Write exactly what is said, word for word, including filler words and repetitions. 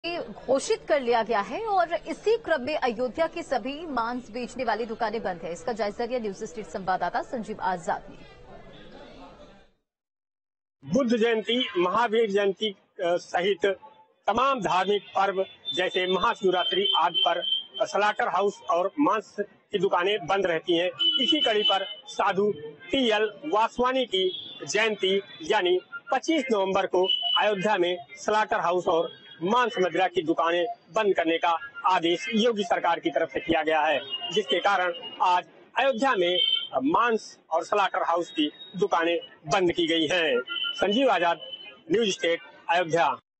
घोषित कर लिया गया है और इसी क्रम में अयोध्या की सभी मांस बेचने वाली दुकानें बंद है। इसका जायजा लिया न्यूज स्ट्रीट संवाददाता संजीव आजाद ने। बुद्ध जयंती, महावीर जयंती सहित तमाम धार्मिक पर्व जैसे महाशिवरात्रि आदि पर स्लाटर हाउस और मांस की दुकानें बंद रहती हैं। इसी कड़ी पर साधु टी एल वासवानी की जयंती यानी पच्चीस नवंबर को अयोध्या में स्लाटर हाउस और मांस मदिरा की दुकानें बंद करने का आदेश योगी सरकार की तरफ से किया गया है, जिसके कारण आज अयोध्या में मांस और स्लाटर हाउस की दुकानें बंद की गई हैं। Sanjeev Azad, news state, Ayodhya.